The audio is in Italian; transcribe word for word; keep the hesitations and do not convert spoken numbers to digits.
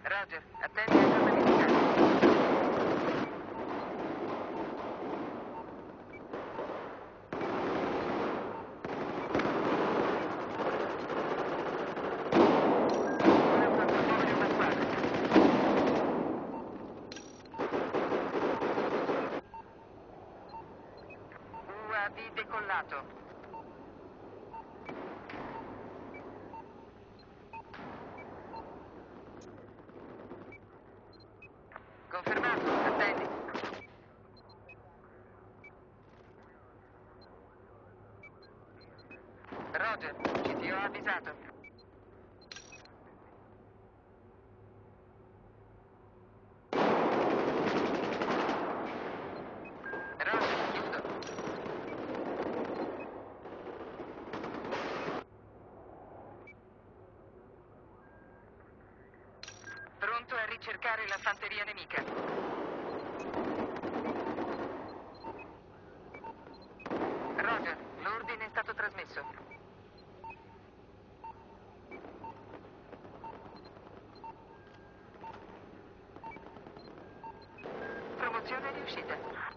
Roger, attendi a cosa militare. U A V decollato. Confermato, attendi. Roger, ci ti ho avvisato. Roger, chiudo. Pronto a ricercare la fanteria nemica. Roger, l'ordine è stato trasmesso. Promozione riuscita.